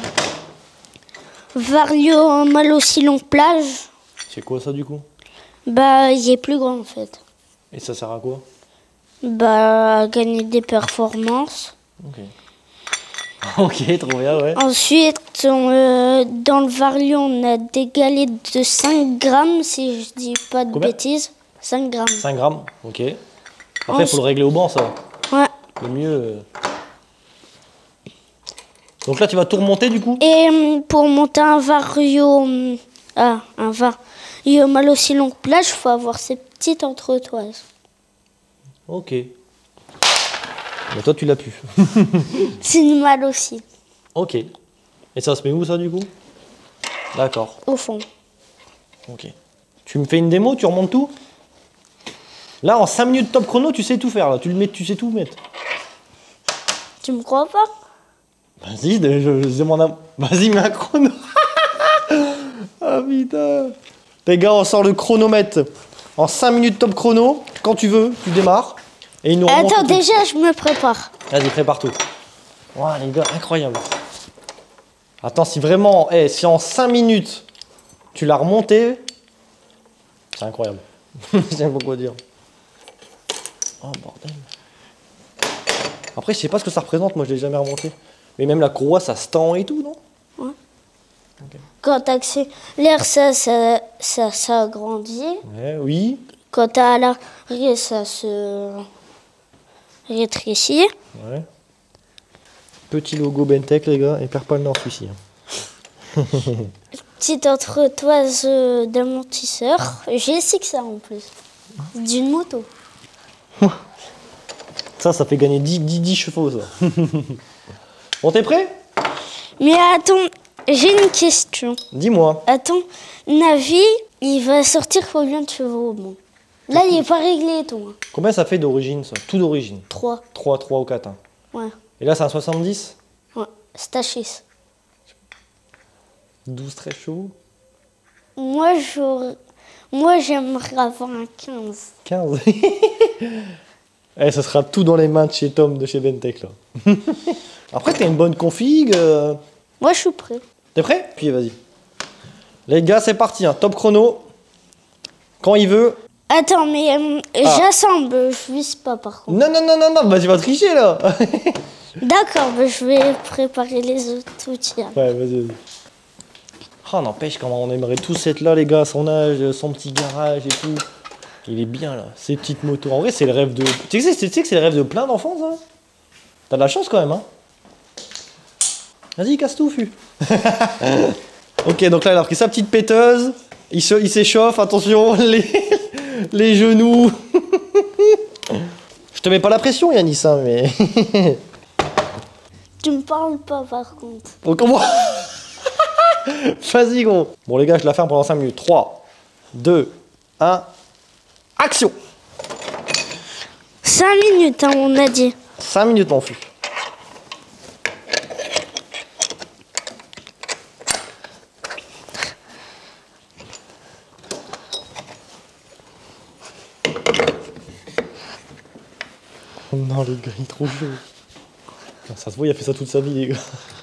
Vario mal aussi longue plage. C'est quoi ça du coup? Bah, il est plus grand en fait. Et ça sert à quoi? Bah, gagner des performances. Ok. Ok, trop bien, ouais. Ensuite, dans le Vario, on a des galettes de 5 grammes, si je dis pas de Combien? bêtises. 5 grammes. 5 grammes, ok. Après, il faut le régler au banc, ça. Ouais. Le mieux. Donc là, tu vas tout remonter du coup? Et pour monter un Vario, un Vario mal aussi longue plage, il faut avoir ces petites entretoises. Ok. Mais toi, tu l'as pu. C'est une mal aussi, Ok. Et ça se met où ça du coup? D'accord. au fond. Ok. Tu me fais une démo, tu remontes tout? Là, en 5 minutes top chrono, tu sais tout faire. Là. Tu sais tout mettre. Tu me crois pas? Vas-y, je demande à... Vas-y, mets un chrono. Ah putain. Les gars, on sort le chronomètre. En 5 minutes top chrono, quand tu veux, tu démarres. Et il nous remonte Attends, tout. déjà, je me prépare. Vas-y, prépare tout. Ouah, les gars, incroyable. Attends, si vraiment, si en 5 minutes, tu l'as remonté, c'est incroyable. Je sais pas quoi dire. Oh, bordel. Après, je sais pas ce que ça représente, moi je l'ai jamais remonté. Mais même la courroie, ça se tend et tout, non? Quand t'accélères, ça s'agrandit. Ouais, oui. Quand t'as à l'arrêt, ça se rétrécit. Ouais. Petit logo Bentech, les gars, et perds pas le nord celui-ci. Hein. Petite entretoise d'amortisseur. J'ai que ça en plus. D'une moto. Ça fait gagner 10 chevaux, ça. Bon, t'es prêt? Mais attends, j'ai une question. Dis-moi. À ton avis, il va sortir combien de chevaux? Bon. Là, il n'est pas réglé, toi. Combien ça fait d'origine, ça? Tout d'origine? 3. 3 ou 4. Hein. Ouais. Et là, c'est un 70? Ouais. Stachis. 12-13 chevaux? Moi, j'aimerais avoir un 15. 15. Eh, ça sera tout dans les mains de chez Tom, de chez Bentech, là. Après, t'as une bonne config. Moi, je suis prêt. T'es prêt? Puis, vas-y. Les gars, c'est parti. Hein. Top chrono. Quand il veut. Attends, mais j'assemble, je vise pas, par contre. Non, bah, tu vas tricher, là. D'accord, bah, je vais préparer les autres outils. Hein. Ouais, vas-y. Oh, n'empêche, comment on aimerait tous être là, les gars, à son âge, son petit garage et tout. Il est bien, là, ces petites motos. En vrai, c'est le rêve de... Tu sais que c'est le rêve de plein d'enfants, ça? T'as de la chance, quand même, hein? Vas-y, casse tout, Fu. Ok, donc là, il a pris sa petite péteuse. Il s'échauffe, attention, les genoux. Je te mets pas la pression, Yanis, hein, mais... Tu me parles pas, par contre. Bon, comment? Vas-y, gros. Bon, les gars, je la ferme pendant 5 minutes. 3, 2, 1... Action! 5 minutes, hein, on a dit. 5 minutes, mon fou. Oh non, les gars, il est trop chaud. Ça se voit, il a fait ça toute sa vie, les gars.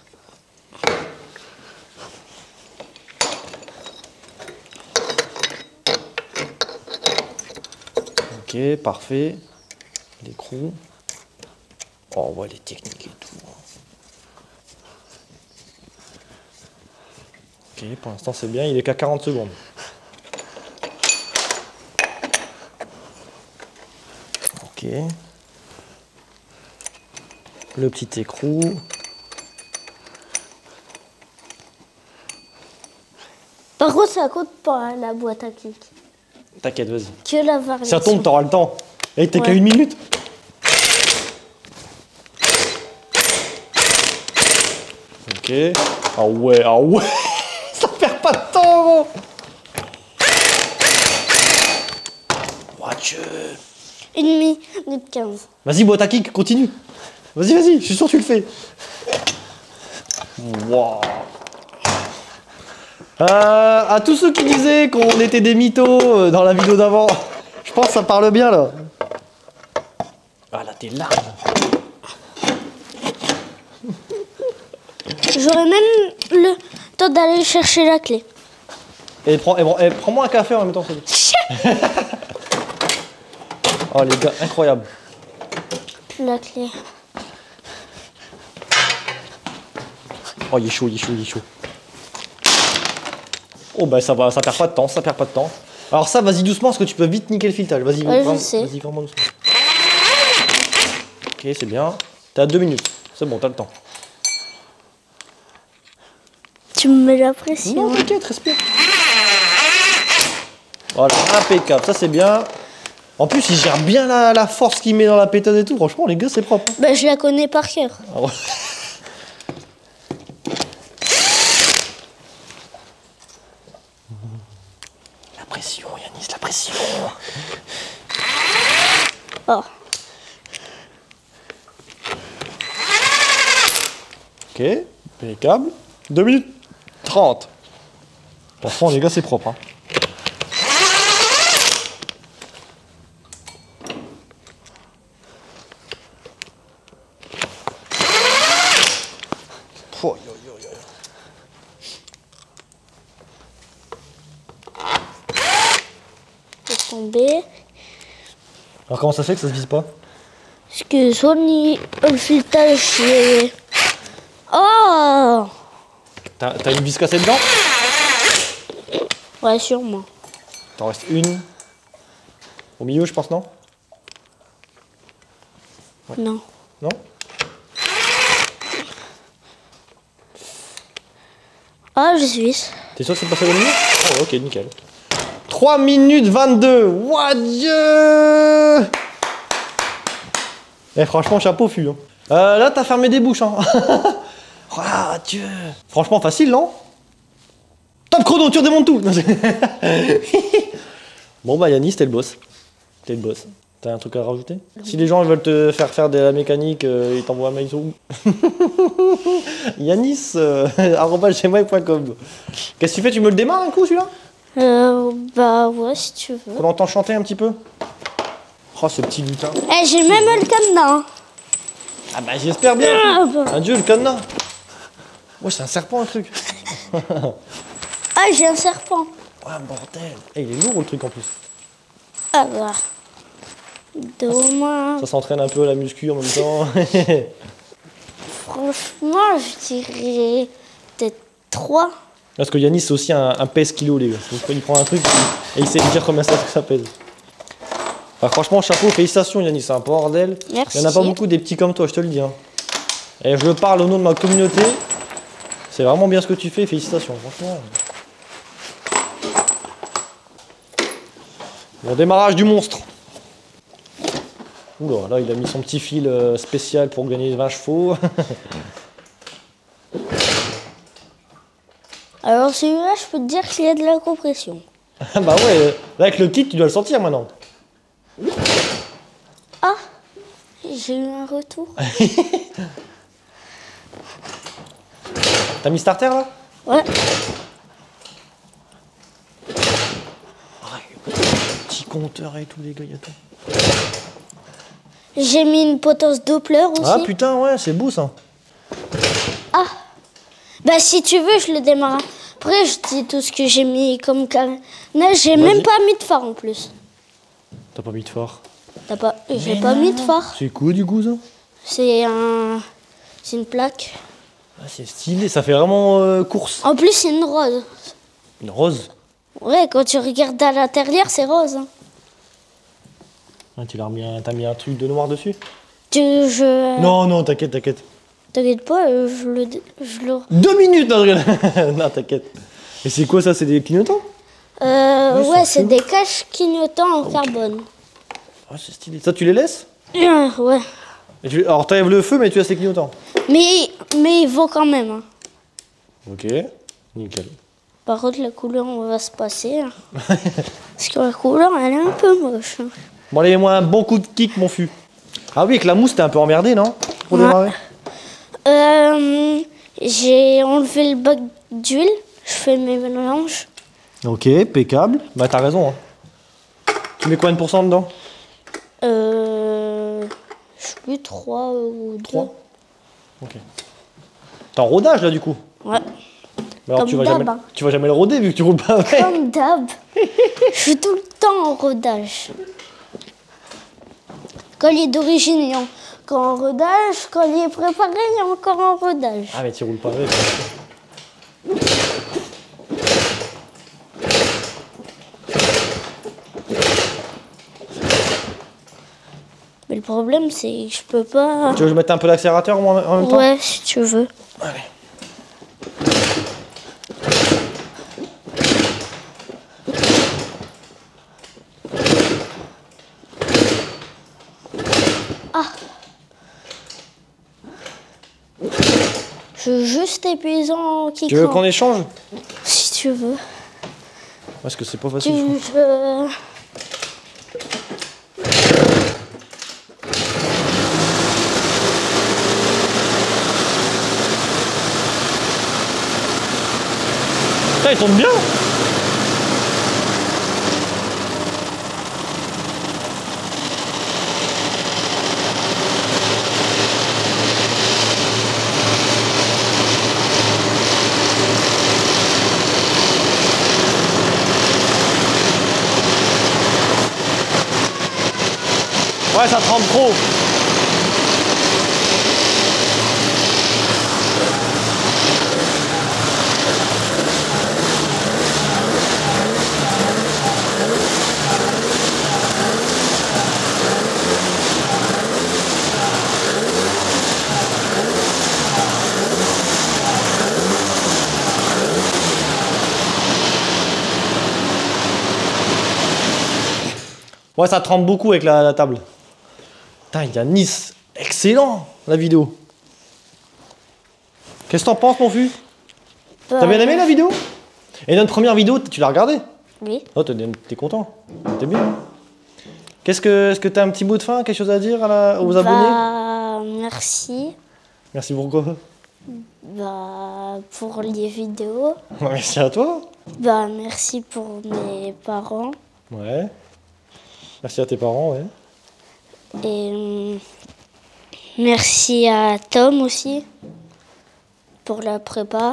Ok, parfait. L'écrou. Oh, ouais, les techniques et tout. Ok, pour l'instant, c'est bien. Il est qu'à 40 secondes. Ok. Le petit écrou. Par contre, ça compte pas, hein, la boîte à clics. T'inquiète, vas-y. Que la variation. Ça tombe, t'auras le temps. Et t'es qu'à Ouais. 1 minute. Ok. Ah ouais. Ça perd pas de temps, gros. Watch. 1 minute 15. Vas-y, boîte à kick, continue. Vas-y, je suis sûr que tu le fais. Wow. À tous ceux qui disaient qu'on était des mythos dans la vidéo d'avant, je pense que ça parle bien là. Ah là, t'es large. J'aurais même le temps d'aller chercher la clé. Et prends-moi un café en même temps, s'il te plaît. Oh les gars, incroyable. Plus la clé. Oh, il est chaud. Oh bah ça va, ça perd pas de temps, Alors ça, vas-y doucement parce que tu peux vite niquer le filetage. Vas-y, Ouais, vraiment, je sais. vas-y vraiment doucement. Ok, c'est bien. T'as 2 minutes. C'est bon, t'as le temps. Tu me mets la pression. Non, t'inquiète, respire. Voilà, impeccable, ça c'est bien. En plus, il gère bien la force qu'il met dans la pétade et tout. Franchement, les gars, c'est propre. Bah, je la connais par cœur. Ah ouais. La pression, Yanis, la pression. Oh. Ok, impeccable. 2 minutes 30. Franchement, les gars, c'est propre. Hein. Oh, yo, yo, yo. C'est tombé. Alors, comment ça se fait que ça se vise pas? Parce que Sony, le filetage, est... Oh! T'as une vis cassée dedans? Ouais, sûrement. T'en restes une. Au milieu, je pense, non? Ouais. Non. Non? Ah, je suis. T'es sûr que c'est passé au milieu? Oh, ok, nickel. 3 minutes 22. Ouah, Dieu! Eh, franchement, chapeau fût. Hein. Là, t'as fermé des bouches. Hein. Ah, Dieu. Franchement, facile, non? Top chrono, tu redémontes tout. Bon, bah, Yanis, t'es le boss. T'es le boss. T'as un truc à rajouter? Si les gens veulent te faire faire de la mécanique, ils t'envoient un mail sur où? Yanis, @gmail.com. Qu'est-ce que tu fais? Tu me le démarres un coup, celui-là? Bah ouais, si tu veux. On entend chanter un petit peu? Oh, ce petit lutin. Eh, j'ai même le cadenas. Ah bah, j'espère bien. Ah, bah. Adieu, le cadenas. Ouais, c'est un serpent, un truc. Ah, j'ai un serpent. Ouais, bordel. Eh, il est lourd, le truc, en plus. Ah bah. Dommage. Ça s'entraîne un peu à la muscu en même temps. Franchement, je dirais peut-être 3. Parce que Yanis, c'est aussi un pèse kilo, les gars. Donc, il prend un truc et il sait dire combien ça pèse. Enfin, franchement, chapeau, félicitations, Yanis, c'est un bordel. Merci. Il n'y en a pas beaucoup des petits comme toi, je te le dis. Hein. Et je parle au nom de ma communauté. C'est vraiment bien ce que tu fais, félicitations, franchement. Bon, démarrage du monstre. Oula, là, il a mis son petit fil spécial pour gagner 20 chevaux. Alors celui-là, je peux te dire qu'il y a de la compression. Bah ouais, là, avec le kit, tu dois le sentir maintenant. Ah, j'ai eu un retour. T'as mis starter, là? Ouais. Petit compteur et tout, les gars, y a tout. J'ai mis une potence Doppler aussi. Ah putain, ouais, c'est beau ça. Ah. Bah si tu veux, je le démarre. Après, je dis tout ce que j'ai mis comme carénage. J'ai même pas mis de phare en plus. T'as pas mis de phare? J'ai pas mis de phare. C'est quoi du coup ça? C'est une plaque. Ah, c'est stylé, ça fait vraiment course. En plus, c'est une rose. Une rose? Ouais, quand tu regardes à l'intérieur, c'est rose. Hein. Ah, t'as mis un truc de noir dessus? Non, non, t'inquiète, t'inquiète. T'inquiète pas, je le... 2 minutes, non, non, t'inquiète. Et c'est quoi ça? C'est des clignotants? Ouais, c'est des caches clignotants en carbone. Ah, c'est stylé. Ça, tu les laisses? Ouais. Alors, t'enlèves le feu, mais tu laisses les clignotants. Mais il vaut quand même. Hein. Ok, nickel. Par contre, la couleur, on va se passer. Hein. Parce que la couleur, elle est un peu moche. Hein. Bon, allez, moi un bon coup de kick, mon fût. Ah oui, avec la mousse, t'es un peu emmerdé, non? Pour démarrer? J'ai enlevé le bac d'huile. Je fais mes mélanges. Ok, impeccable. Bah, t'as raison. Hein. Tu mets combien de pourcents dedans? Je sais plus, 3 ou 2. 3. Ok. T'es en rodage, là, du coup? Ouais. Mais alors, Comme d'hab. Hein. tu vas jamais le roder, vu que tu roules pas avec. Comme d'hab. Je suis tout le temps en rodage. Quand il est d'origine, il est encore en rodage. Quand il est préparé, il est encore en rodage. Ah, mais tu roules pas avec. Mais le problème, c'est que je peux pas... Tu veux que je mette un peu d'accélérateur en même temps? Ouais, si tu veux. Allez. Je suis juste épuisant qui Tu veux qu'on échange? Si tu veux. Parce que c'est pas facile. Putain, il tombe bien! Ouais, ça tremble trop. Ouais, ça tremble beaucoup avec la table. Putain, Yanis. excellent, la vidéo. Qu'est-ce que t'en penses, mon fût? Bah, T'as bien aimé la vidéo? Et notre première vidéo, tu l'as regardée? Oui. Oh, t'es content. T'es bien. Est-ce que t'as un petit mot de fin, quelque chose à dire aux abonnés? Bah, merci. Merci pourquoi? Bah, pour les vidéos. Merci à toi. Bah, merci pour mes parents. Ouais. Merci à tes parents, ouais. Et merci à Tom aussi pour la prépa.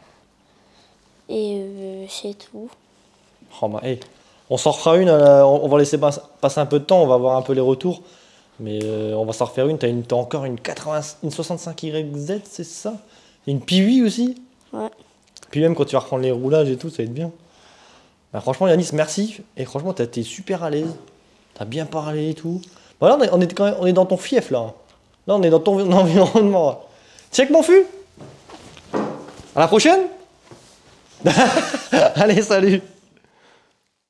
Et c'est tout. Oh, bah, hey, on s'en refera une, on va laisser passer un peu de temps, on va voir un peu les retours. Mais on va s'en refaire une. T'as encore une 65YZ, c'est ça? Une Piwi aussi? Ouais. Puis même quand tu vas reprendre les roulages et tout, ça va être bien. Bah, franchement, Yanis, merci. Et franchement, t'as été super à l'aise. T'as bien parlé et tout. Voilà, on est dans ton fief là. Là, on est dans ton environnement. Check mon fût. À la prochaine. Allez, salut.